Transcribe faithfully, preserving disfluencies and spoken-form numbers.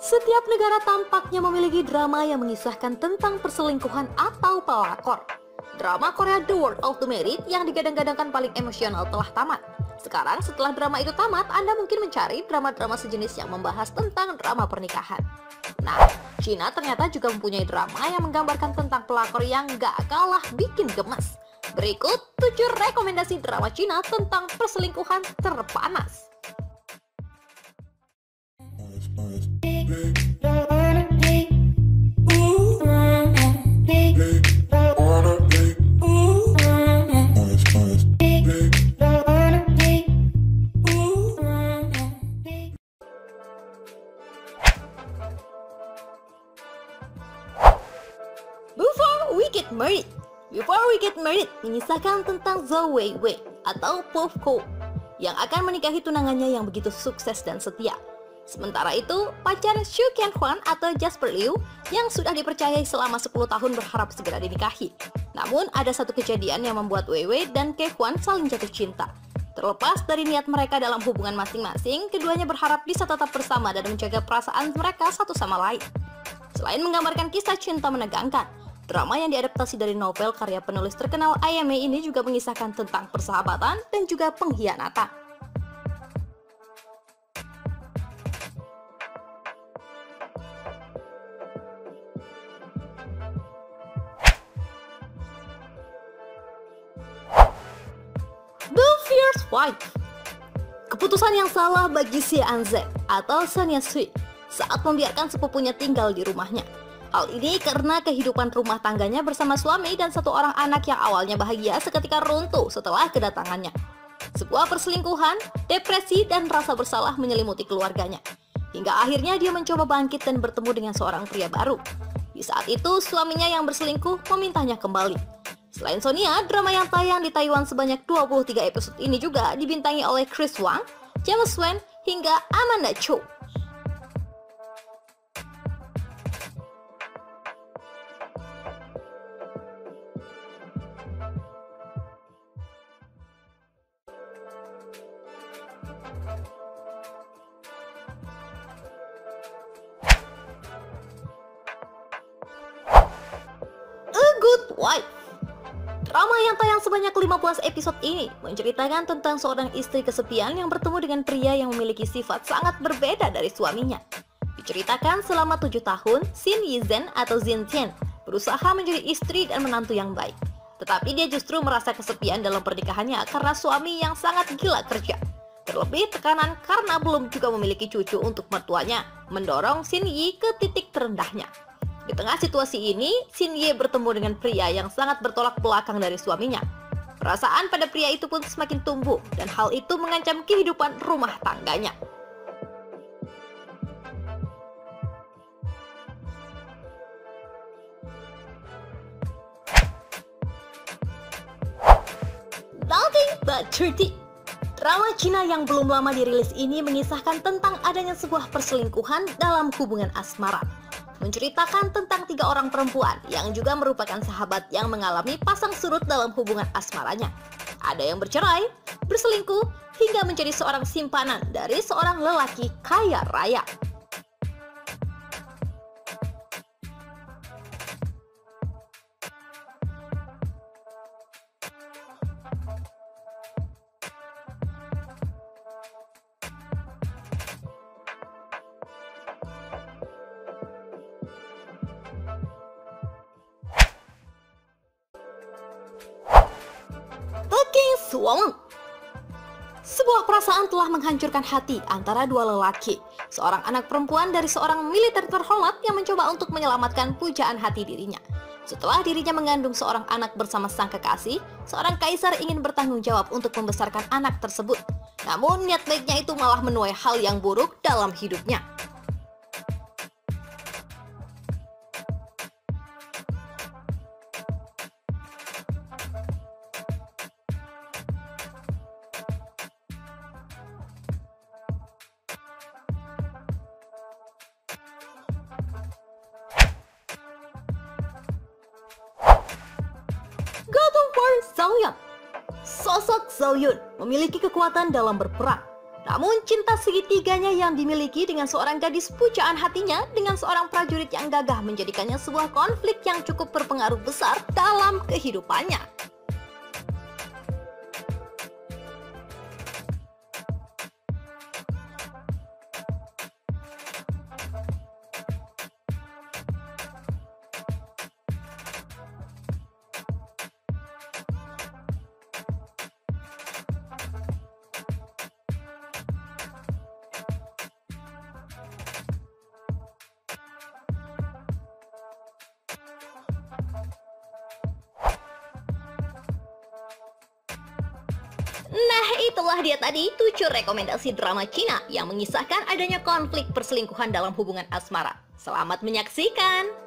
Setiap negara tampaknya memiliki drama yang mengisahkan tentang perselingkuhan atau pelakor. Drama Korea The World of the Married yang digadang-gadangkan paling emosional telah tamat. Sekarang setelah drama itu tamat, Anda mungkin mencari drama-drama sejenis yang membahas tentang drama pernikahan. Nah, Cina ternyata juga mempunyai drama yang menggambarkan tentang pelakor yang gak kalah bikin gemes. Berikut tujuh rekomendasi drama Cina tentang perselingkuhan terpanas. Before We Get Married Before We Get Married mengisahkan tentang Zhou Weiwei atau Pop Ko yang akan menikahi tunangannya yang begitu sukses dan setia. Sementara itu, pacar Xu Qianhuan atau Jasper Liu yang sudah dipercayai selama sepuluh tahun berharap segera dinikahi. Namun, ada satu kejadian yang membuat Weiwei dan Kehuan saling jatuh cinta. Terlepas dari niat mereka dalam hubungan masing-masing, keduanya berharap bisa tetap bersama dan menjaga perasaan mereka satu sama lain. Selain menggambarkan kisah cinta menegangkan, drama yang diadaptasi dari novel karya penulis terkenal Ai Mei ini juga mengisahkan tentang persahabatan dan juga pengkhianatan. The Fierce Wife. Keputusan yang salah bagi Xie Anze atau Sanya Sui saat membiarkan sepupunya tinggal di rumahnya. Hal ini karena kehidupan rumah tangganya bersama suami dan satu orang anak yang awalnya bahagia seketika runtuh setelah kedatangannya. Sebuah perselingkuhan, depresi, dan rasa bersalah menyelimuti keluarganya. Hingga akhirnya dia mencoba bangkit dan bertemu dengan seorang pria baru. Di saat itu, suaminya yang berselingkuh memintanya kembali. Selain Sonia, drama yang tayang di Taiwan sebanyak dua puluh tiga episode ini juga dibintangi oleh Chris Wang, James Wan, hingga Amanda Cho. A Good Wife. Drama yang tayang sebanyak lima belas episode ini menceritakan tentang seorang istri kesepian yang bertemu dengan pria yang memiliki sifat sangat berbeda dari suaminya. Diceritakan selama tujuh tahun, Xin Yizhen atau Xin Tian berusaha menjadi istri dan menantu yang baik. Tetapi dia justru merasa kesepian dalam pernikahannya karena suami yang sangat gila kerja. Terlebih tekanan karena belum juga memiliki cucu untuk mertuanya, mendorong Xin Yi ke titik terendahnya. Di tengah situasi ini, Xin Ye bertemu dengan pria yang sangat bertolak belakang dari suaminya. Perasaan pada pria itu pun semakin tumbuh, dan hal itu mengancam kehidupan rumah tangganya. Nothing But thirty. Drama Cina yang belum lama dirilis ini mengisahkan tentang adanya sebuah perselingkuhan dalam hubungan asmara. Menceritakan tentang tiga orang perempuan yang juga merupakan sahabat yang mengalami pasang surut dalam hubungan asmaranya. Ada yang bercerai, berselingkuh, hingga menjadi seorang simpanan dari seorang lelaki kaya raya. Suwon. Sebuah perasaan telah menghancurkan hati antara dua lelaki. Seorang anak perempuan dari seorang militer terhormat yang mencoba untuk menyelamatkan pujaan hati dirinya. Setelah dirinya mengandung seorang anak bersama sang kekasih, seorang kaisar ingin bertanggung jawab untuk membesarkan anak tersebut. Namun niat baiknya itu malah menuai hal yang buruk dalam hidupnya. God of War Zhao Yun. Sosok Zhao Yun memiliki kekuatan dalam berperang. Namun cinta segitiganya yang dimiliki dengan seorang gadis pujaan hatinya dengan seorang prajurit yang gagah menjadikannya sebuah konflik yang cukup berpengaruh besar dalam kehidupannya. Nah, itulah dia tadi tujuh rekomendasi drama Cina yang mengisahkan adanya konflik perselingkuhan dalam hubungan asmara. Selamat menyaksikan!